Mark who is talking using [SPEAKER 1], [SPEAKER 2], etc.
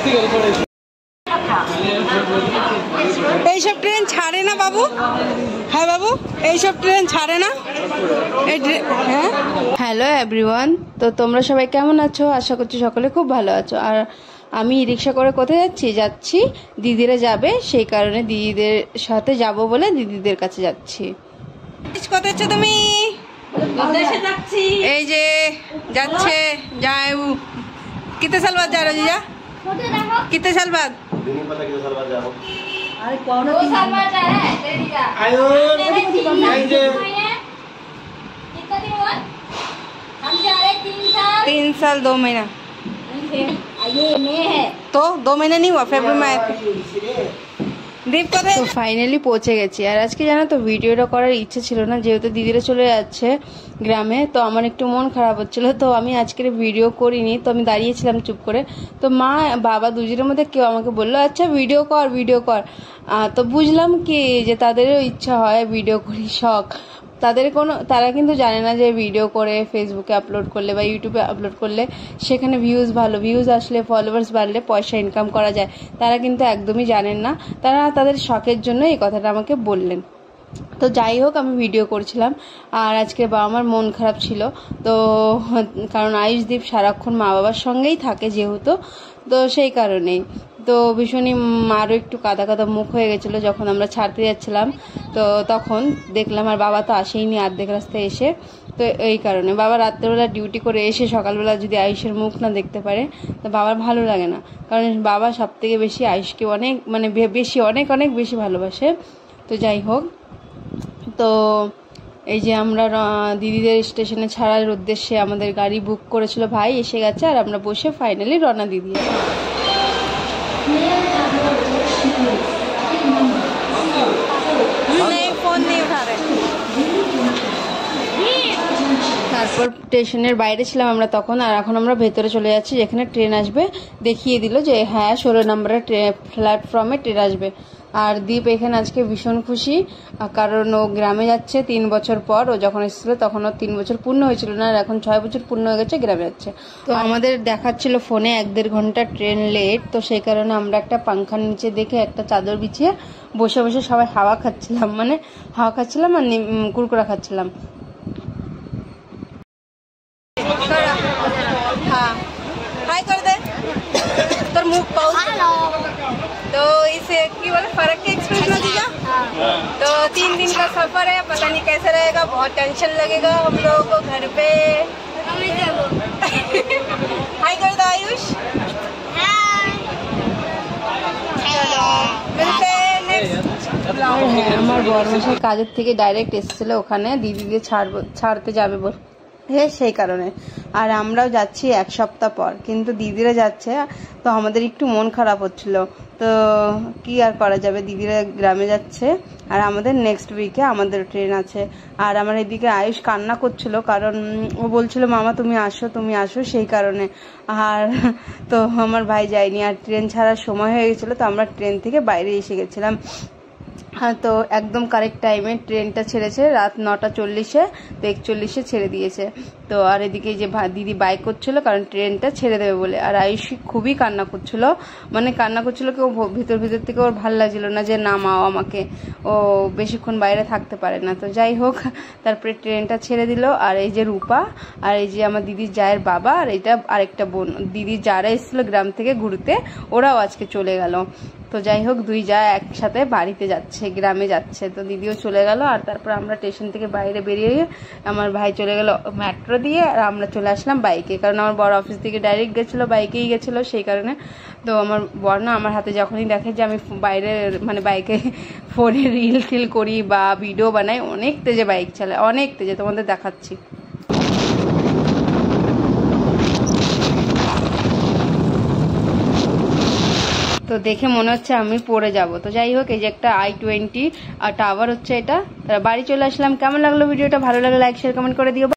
[SPEAKER 1] এইসব ট্রেন ছাড়ে না বাবু। হ্যাঁ বাবু, এইসব ট্রেন ছাড়ে না। হ্যাঁ, হ্যালো এভরিওয়ান, তো তোমরা সবাই কেমন আছো? আশা করছি সকলে খুব ভালো আছো। আর আমি রিক্সা করে কোথায় যাচ্ছি দিদিরা যাবে, সেই কারণে দিদিদের সাথে যাব বলে দিদিদের কাছে যাচ্ছি। কোথায় আছো তুমি? এই যে যাচ্ছে যাও। कितने साल बाद जा रहे हो जीजा? कितने साल बाद? नहीं पता कितने साल बाद जा रहा हूं। अरे कौन 2 साल बाद जा रहा है जीजा। आयो कितना दिन हुआ? हम जा रहे 3 साल 2 महीना। ये मई है तो 2 महीने नहीं हुआ, फरवरी में आए थे। তো ফাইনালি পৌঁছে গেছি। আর আজকে জানো তো ভিডিওটা করার ইচ্ছে ছিল না, যেহেতু দিদিরা চলে যাচ্ছে গ্রামে, তো আমার একটু মন খারাপ হচ্ছিল, তো আমি আজকের ভিডিও করিনি। তো আমি দাঁড়িয়েছিলাম চুপ করে, তো মা বাবা দুজনের মধ্যে কেউ আমাকে বললো আচ্ছা ভিডিও কর। তো বুঝলাম কি যে তাদেরও ইচ্ছা হয় ভিডিও করি, শখ তারা কিন্তু জানে না যে ভিডিও করে ফেসবুকে আপলোড করলে বা ইউটিউবে আপলোড করলে সেখানে ভিউজ আসলে ফলোয়ার্স বাড়লে পয়সা ইনকাম করা যায়। তারা কিন্তু একদমই জানেন না, তারা তাদের শখের জন্য এই কথাটা আমাকে বললেন। তো যাই হোক, আমি ভিডিও করছিলাম। আর আজকে বাবা আমার মন খারাপ ছিল, তো কারণ আয়ুষদীপ সারাক্ষণ মা বাবার সঙ্গেই থাকে যেহেতু, তো সেই কারণেই তো ভীষণই মারও একটু কাদা মুখ হয়ে গেছিলো যখন আমরা ছাড়তে যাচ্ছিলাম। তো তখন দেখলাম আর বাবা তো আসেইনি অর্ধেক রাস্তায় এসে, তো এই কারণে বাবা রাত্রেবেলা ডিউটি করে এসে সকালবেলা যদি আয়ুষের মুখ না দেখতে পারে তো বাবার ভালো লাগে না, কারণ বাবা সব থেকে বেশি আয়ুষকে অনেক অনেক বেশি ভালোবাসে। তো যাই হোক, তো এই যে আমরা দিদিদের স্টেশনে ছাড়ার উদ্দেশ্যে আমাদের গাড়ি বুক করেছিল ভাই, এসে গেছে আর আমরা বসে ফাইনালি রওনা দিয়ে দিয়েছি। তারপর স্টেশনের বাইরে ছিলাম আমরা তখন, আর এখন আমরা ভেতরে চলে যাচ্ছি যেখানে ট্রেন আসবে। দেখিয়ে দিল যে হ্যাঁ 16 নম্বরের প্ল্যাটফর্মে ট্রেন আসবে। আর দীপ এখানে আজকে ভীষণ খুশি, কারণ ও গ্রামে যাচ্ছে 3 বছর পর। ও যখন এসেছিল তখন ওর 3 বছর পূর্ণ হয়েছিল না, আর এখন 6 বছর পূর্ণ হয়ে গেছে, গ্রামে যাচ্ছে। তো আমাদের দেখাচ্ছিল ফোনে 1-1.5 ঘন্টা ট্রেন লেট, তো সেই কারণে আমরা একটা পাংখার নিচে দেখে একটা চাদর বিছিয়ে বসে বসে সবাই হাওয়া খাচ্ছিলাম আর কুরকুরা খাচ্ছিলাম। हाँ हाय कर दे তোর মুখ পাও। तो इसे की बोले फर्क के एक्सप्रेस ना दीजिए। तो 3 दिन का सफर है, पता नहीं कैसे रहेगा, बहुत टेंशन लगेगा हम लोगों को घर पे। हाय कर दो आयुष। আমার বড়মশাই কাজের থেকে ডাইরেক্ট এসেছিল ওখানে দিদিকে ছাড়তে যাবে বলে, সেই কারণে। আর আমরাও যাচ্ছি 1 সপ্তাহ পর, কিন্তু দিদিরা যাচ্ছে তো আমাদের একটু মন খারাপ হচ্ছিল। তো কি আর করা যাবে, দিদিরা গ্রামে যাচ্ছে আর আমাদের নেক্সট উইকে আমাদের ট্রেন আছে। আর আমার এদিকে আয়ুষ কান্না করছিল, কারণ ও বলছিল মামা তুমি আসো, সেই কারণে। আর তো আমার ভাই যায়নি, আর ট্রেন ছাড়ার সময় হয়ে গেছিলো, তো আমরা ট্রেন থেকে বাইরে এসে গেছিলাম। হ্যাঁ, তো একদম কারেক্ট টাইমে ট্রেনটা ছেড়েছে, রাত 9:40-এ, তো 41-এ ছেড়ে দিয়েছে। তো আর এদিকে যে দিদি বাইক করছিল কারণ ট্রেনটা ছেড়ে দেবে বলে, আর আয়ুষী খুবই কান্না করছিল, কি ও ভিতর থেকে ওর ভালো লাগছিল না যে নামাও আমাকে, ও বেশিক্ষণ বাইরে থাকতে পারে না। তো যাই হোক, তারপরে ট্রেনটা ছেড়ে দিল। আর এই যে রূপা আর এই যে আমার দিদির জায়ের বাবা আর এটা আরেকটা বোন, দিদির যারা এসেছিল গ্রাম থেকে ঘুরতে, ওরাও আজকে চলে গেল। তো যাই হোক, 2 যা একসাথে বাড়িতে যাচ্ছে, গ্রামে যাচ্ছে। তো দিদিও চলে গেল, আর তারপর আমরা স্টেশন থেকে বাইরে বেরিয়ে আমার ভাই চলে গেল মেট্রো দিয়ে, আর আমরা চলে আসলাম বাইকে, কারণ আমার বড় অফিস থেকে ডাইরেক্ট গেছিলো, বাইকেই গেছিলো, সেই কারণে। তো আমার বর না আমার হাতে যখনই দেখে যে আমি বাইরে বাইকে ফোনে রিল করি বা ভিডিও বানাই, অনেক তেজে বাইক চালায়, অনেক তেজে, তোমাদের দেখাচ্ছি। তো দেখে মনে হচ্ছে আমি পড়ে যাব। তো যাই হোক, এই যে একটা i20 আর টাওয়ার হচ্ছে এটা। বাড়ি চলে আসলাম। কেমন লাগলো ভিডিওটা? ভালো লাগলে লাইক শেয়ার কমেন্ট করে দিও।